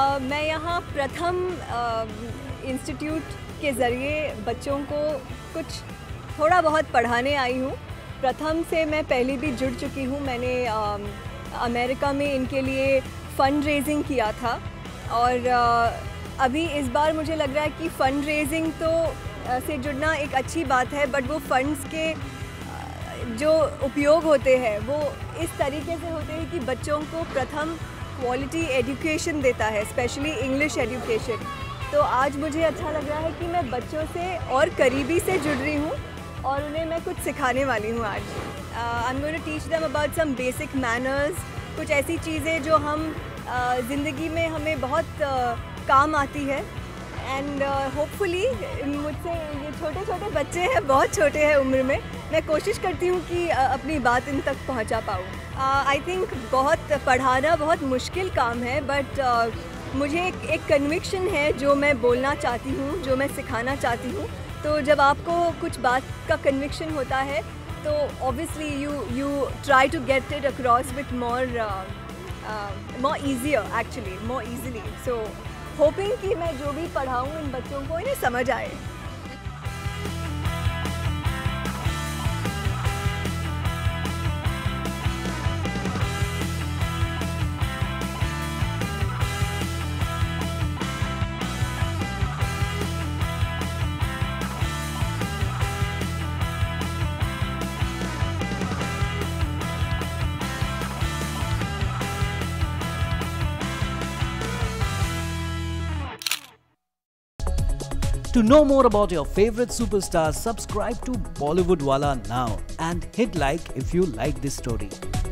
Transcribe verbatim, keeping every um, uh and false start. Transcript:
uh, मैं यहाँ प्रथम इंस्टीट्यूट के ज़रिए बच्चों को कुछ थोड़ा बहुत पढ़ाने आई हूँ। प्रथम से मैं पहले भी जुड़ चुकी हूँ। मैंने uh, अमेरिका में इनके लिए फ़ंड रेजिंग किया था और uh, अभी इस बार मुझे लग रहा है कि फ़ंड रेजिंग तो uh, से जुड़ना एक अच्छी बात है, बट वो फ़ंड्स के जो उपयोग होते हैं वो इस तरीके से होते हैं कि बच्चों को प्रथम क्वालिटी एजुकेशन देता है, स्पेशली इंग्लिश एजुकेशन। तो आज मुझे अच्छा लग रहा है कि मैं बच्चों से और करीबी से जुड़ रही हूँ और उन्हें मैं कुछ सिखाने वाली हूँ आज। I am going to teach them about some basic manners, कुछ ऐसी चीज़ें जो हम uh, ज़िंदगी में हमें बहुत uh, काम आती है। एंड होपफुली मुझसे ये छोटे छोटे बच्चे हैं, बहुत छोटे हैं उम्र में, मैं कोशिश करती हूँ कि uh, अपनी बात इन तक पहुँचा पाऊँ। आई थिंक बहुत पढ़ाना बहुत मुश्किल काम है, बट uh, मुझे एक एक कन्विक्शन है जो मैं बोलना चाहती हूँ, जो मैं सिखाना चाहती हूँ। तो जब आपको कुछ बात का कन्विक्शन होता है तो obviously you you try to get it across with more more easier, actually more easily. So hoping कि मैं जो भी पढ़ाऊँ इन बच्चों को इन्हें समझ आए। To know more about your favorite superstars, subscribe to Bollywood Wala now and hit like if you like this story.